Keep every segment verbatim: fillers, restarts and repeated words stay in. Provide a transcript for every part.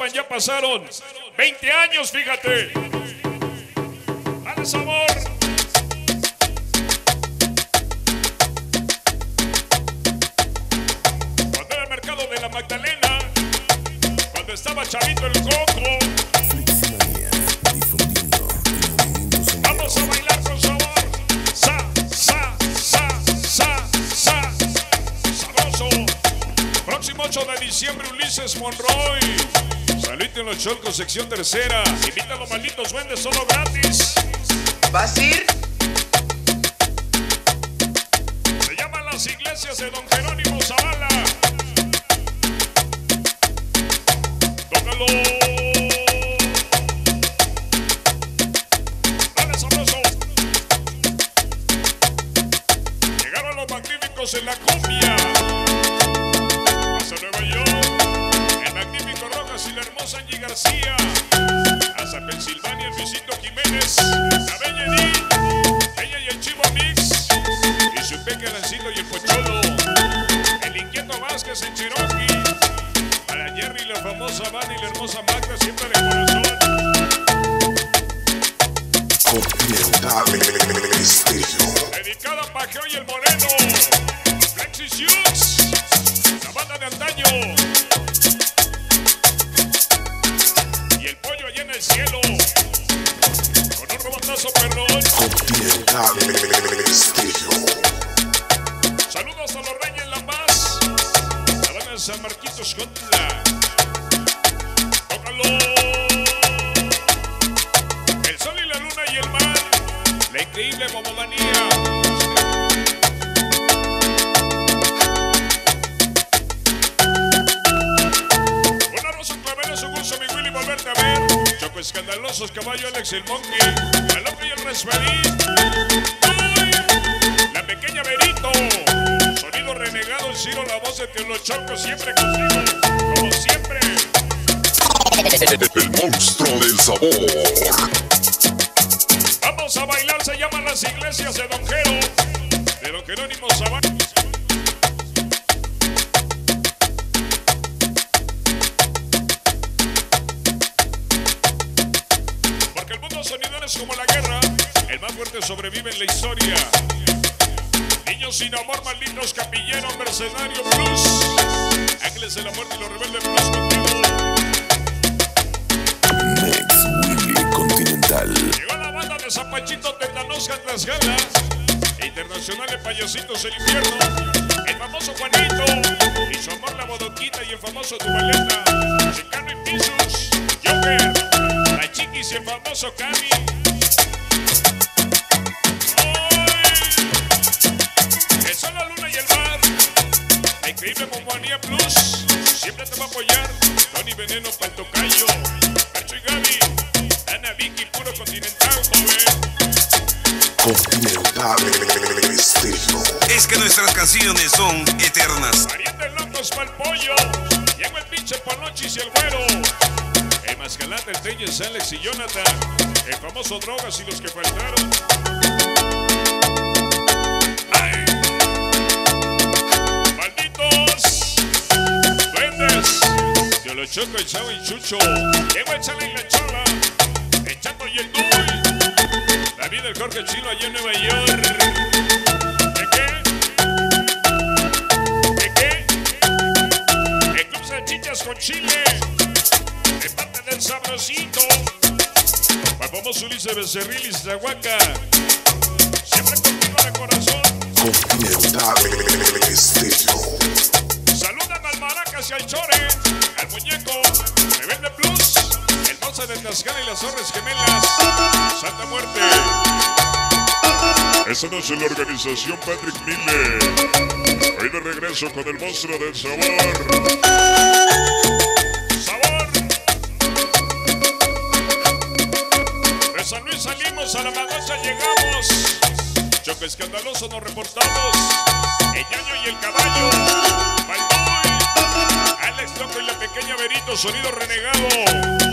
sepan, ya pasaron veinte años, fíjate. Dale sabor. Cuando era el mercado de la Magdalena, cuando estaba chavito el coco. Vamos a bailar con sabor. Sa, sa, sa, sa, sa. Sabroso. Próximo ocho de diciembre, Ulises Monroy. Salite en los Cholcos, sección tercera. Invita a los malditos duendes, solo gratis. ¿Vas a ir? Se llaman las iglesias de Don Jerónimo Zavala. Tócalo. Dale sabroso. Llegaron los magníficos en la cumbia. Hasta Nueva York, el magnífico Rojas y la hermosa Angie García. Hasta Pensilvania, el Luisito Jiménez. La Bella Edith, ella y el Chivo Mix. Y su peque Lancito y el Pocholo. El inquieto Vázquez en Cherokee. Para Jerry, la famosa Vani y la hermosa Magda, siempre de corazón. Dedicada a Pajeo y el Moreno. Flexi Hughes, la banda de antaño. Y el pollo allá en el cielo. Con un robotazo perrón. Saludos a los Reyes La Paz. La banda de San Marquitos Jotla. Tócalo. El sol y la luna y el mar. La increíble momomanía. Un arroz, un clavel, es un gusto, mi Willy, volverte a ver. Choco escandalosos, caballo, Alex el Monkey. El loco y el Resverín. La pequeña Berito. Sonido renegado, el Ciro, la voz de Los Chocos, siempre contigo. Como siempre. El monstruo del sabor. Vamos a bailar, se llaman las iglesias de Don Jero, de Don Jerónimo Zavala. Porque el mundo sonidero es como la guerra, el más fuerte sobrevive en la historia. Niños sin amor, malditos capilleros, mercenario plus. Ángeles de la muerte y los rebeldes plus contigo. Mex Willy Continental. Llegó la banda de Zapachito, Tetanosca, Tlaxcala. Internacional de Payasitos el Infierno. El famoso Juanito. Y su amor la bodoquita y el famoso Tubaleta. Chicano y Pisus. Joker. La Chiquis y el famoso Cami. El sol, la luna y el mar. La increíble Momomanía Plus. Siempre te va a apoyar. Tony Veneno para el tocayo. Percho y Gaby. Ana Vicky, puro continental, joven. Continental Estéreo. Es que nuestras canciones son eternas. Pariente locos pa'l pollo. Llegó el pinche Panochis y el güero. El Mascalata, el Telles, Alex y Jonathan. El famoso Drogas y los que faltaron. ¡Ay! ¡Malditos! ¡Duendes! Yo lo choco, el Chavo y Chucho. Llegó el Chala y la Chola. El Chato y el Duy. David, el Jorge Chilo allá en Nueva York. ¿De qué? ¿De qué? El Club Salchichas con Chile. De parte del Sabrosito. Para el famoso Ulises Becerril y Zahuaca. Siempre contigo de corazón. Continental Estéreo. Saludan al Maracas y al Chore. Al Muñeco. Rebelde Plus. El Moza de Tlaxcala y las Torres Gemelas. Santa Muerte. Esa no es la organización Patrick Miller. Hoy de regreso con el monstruo del sabor. Sabor. De San Luis salimos, a la Magocha llegamos. Choque escandaloso nos reportamos. El Ñaño y el Caballo. Balboy. Alex Loco y la pequeña Berito, sonido renegado.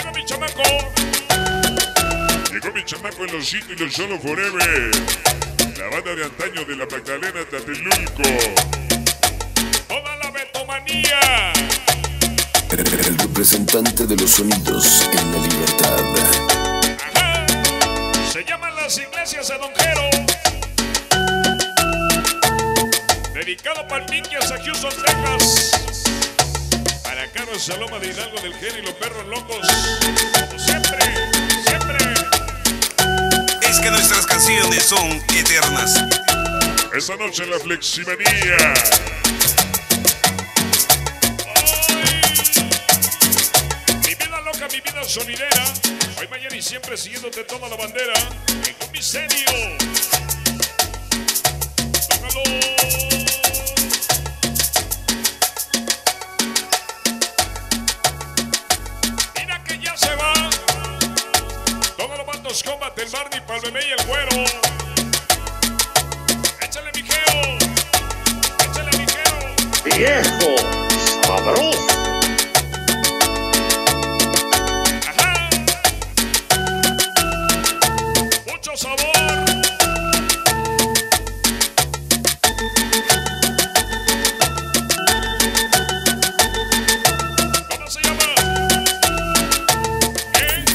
Llegó mi chamaco en los sitios y los solo forever. La banda de antaño de la Magdalena Tlatelolco. Toda la betomanía. El representante de los sonidos en la libertad. Ajá. Se llaman las iglesias de Don Jero. Dedicado para Pinquias a Houston, Texas. Para Carlos Saloma de Hidalgo del Gen y los perros locos. Como siempre, siempre. Es que nuestras canciones son eternas. Esta noche la Fleximanía. Mi vida loca, mi vida sonidera. Hoy, mañana y siempre siguiéndote toda la bandera. En un misterio. Tócalo. Mira que ya se va. Todos los bandos combat, el Barney, pa'l bebé y el güero. Échale, mijeo. Échale, mijeo. Viejo sabroso. Ajá. Mucho sabor. ¿Cómo se llama? ¿Qué?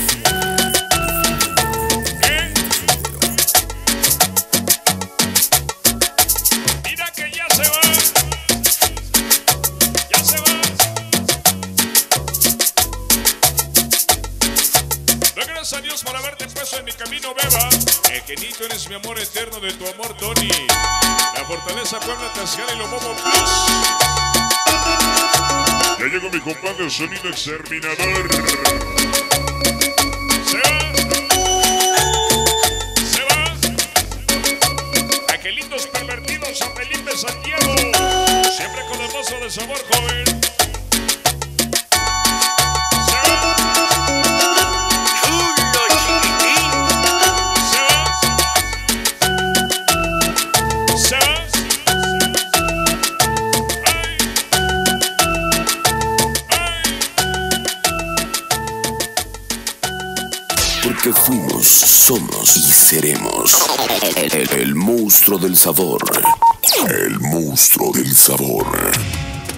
¿Qué? Mira que ya se va. Ya se va. Doy gracias a Dios por haberte puesto en mi camino, beba. Egenito, eres mi amor eterno de tu amor, Tony. La fortaleza Puebla, Tascala y los Bobo Plus. Ya llegó mi compadre Sonido Exterminador. Se va. Se va. Angelitos pervertidos, San Felipe, Santiago. Siempre con el mozo de sabor, joven. Se va. Chulo chiquitín. Se va. Se va. Ay. Ay. Porque fuimos, somos y seremos el, el- el monstruo del sabor. El monstruo del sabor.